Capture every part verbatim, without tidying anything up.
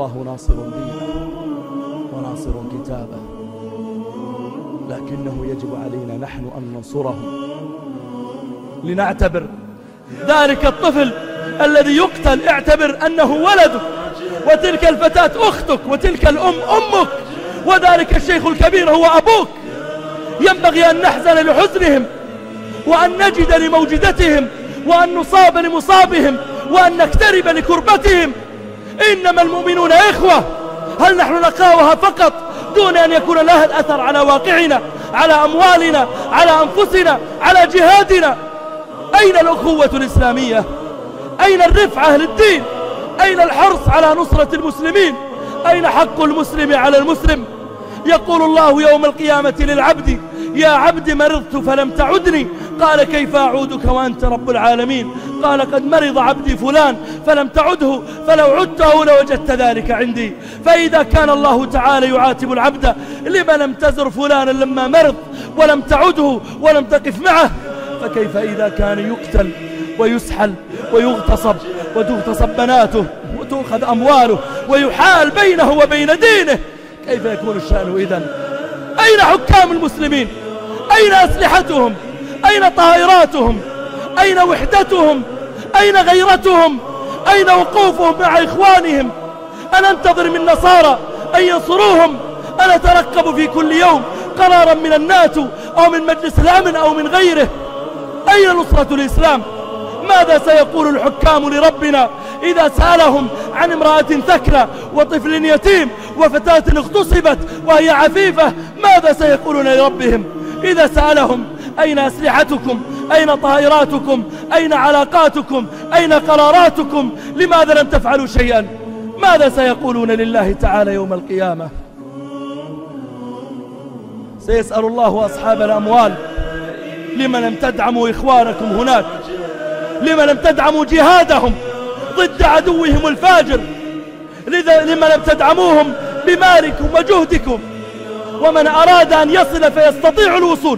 والله ناصر دينه وناصر كتابه، لكنه يجب علينا نحن أن ننصرهم. لنعتبر ذلك الطفل الذي يقتل اعتبر أنه ولدك، وتلك الفتاة أختك، وتلك الأم أمك، وذلك الشيخ الكبير هو أبوك. ينبغي أن نحزن لحزنهم، وأن نجد لموجدتهم، وأن نصاب لمصابهم، وأن نكترب لكربتهم. إنما المؤمنون إخوة. هل نحن نقاوها فقط دون أن يكون لها الأثر على واقعنا، على أموالنا، على أنفسنا، على جهادنا؟ أين الأخوة الإسلامية؟ أين الرفعة للدين؟ أين الحرص على نصرة المسلمين؟ أين حق المسلم على المسلم؟ يقول الله يوم القيامة للعبد: يا عبد مرضت فلم تعدني، قال كيف أعودك وأنت رب العالمين؟ قال قد مرض عبدي فلان فلم تعده، فلو عدته لوجدت ذلك عندي. فإذا كان الله تعالى يعاتب العبد: لما لم تزر فلانا لما مرض ولم تعده ولم تقف معه، فكيف إذا كان يقتل ويسحل ويغتصب وتغتصب بناته وتؤخذ أمواله ويحال بينه وبين دينه؟ كيف يكون الشأن إذن؟ أين حكام المسلمين؟ أين أسلحتهم؟ أين طائراتهم؟ أين وحدتهم؟ أين غيرتهم؟ أين وقوفهم مع إخوانهم؟ أنا أنتظر من نصارى أن ينصروهم؟ أنا أترقب في كل يوم قرارا من الناتو أو من مجلس الأمن أو من غيره. أين نصرة الإسلام؟ ماذا سيقول الحكام لربنا إذا سألهم عن امرأة ثكلى وطفل يتيم وفتاة اغتصبت وهي عفيفة؟ ماذا سيقولون لربهم إذا سألهم أين أسلحتكم؟ أين طائراتكم؟ أين علاقاتكم؟ أين قراراتكم؟ لماذا لم تفعلوا شيئا؟ ماذا سيقولون لله تعالى يوم القيامة؟ سيسأل الله أصحاب الأموال: لما لم تدعموا إخوانكم هناك؟ لما لم تدعموا جهادهم ضد عدوهم الفاجر؟ لما لم تدعموهم بمالكم وجهدكم؟ ومن أراد أن يصل فيستطيع الوصول.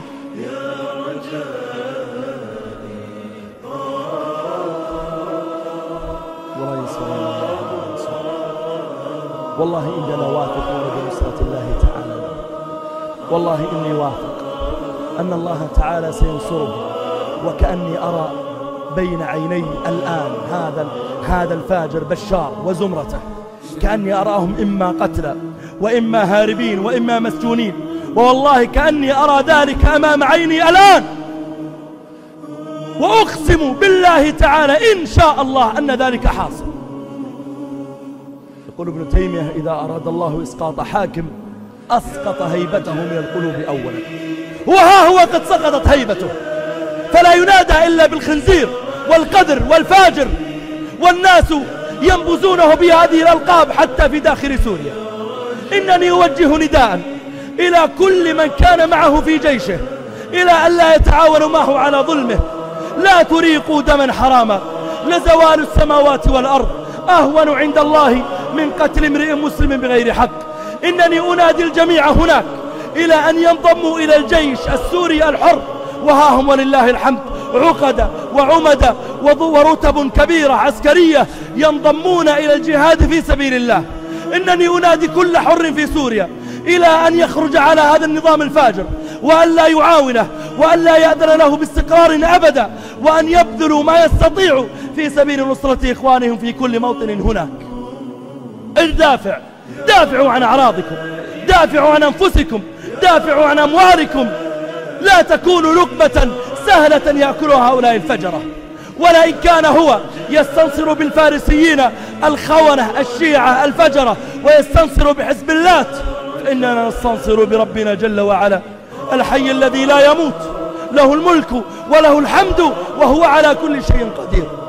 والله إننا واثقون بنصرة الله تعالى، والله إني واثق أن الله تعالى سينصره. وكأني أرى بين عيني الآن هذا هذا الفاجر بشار وزمرته، كأني أراهم إما قتلى وإما هاربين وإما مسجونين، والله كأني أرى ذلك أمام عيني الآن. وأقسم بالله تعالى إن شاء الله أن ذلك حاصل. يقول ابن تيمية: إذا أراد الله إسقاط حاكم أسقط هيبته من القلوب أولا. وها هو قد سقطت هيبته، فلا ينادى إلا بالخنزير والقذر والفاجر، والناس ينبذونه بهذه الألقاب حتى في داخل سوريا. إنني أوجه نداء إلى كل من كان معه في جيشه إلى أن لا يتعاونوا معه على ظلمه. لا تريقوا دما حراما، لزوال السماوات والأرض أهون عند الله من قتل امرئ مسلم بغير حق. إنني أنادي الجميع هناك إلى أن ينضموا إلى الجيش السوري الحر، وها هم ولله الحمد عقد وعمد ورتب كبيرة عسكرية ينضمون إلى الجهاد في سبيل الله. إنني أنادي كل حر في سوريا إلى أن يخرج على هذا النظام الفاجر، وأن لا يعاونه، وأن لا يأذن له باستقرار أبدا، وأن يبذلوا ما يستطيعوا في سبيل نصرة إخوانهم في كل موطن هناك. الدافع دافعوا عن أعراضكم، دافعوا عن أنفسكم، دافعوا عن أموالكم. لا تكونوا لقمة سهلة يأكلها هؤلاء الفجرة. ولئن كان هو يستنصر بالفارسيين الخونة الشيعة الفجرة ويستنصر بحزب اللات، فإننا نستنصر بربنا جل وعلا الحي الذي لا يموت، له الملك وله الحمد وهو على كل شيء قدير.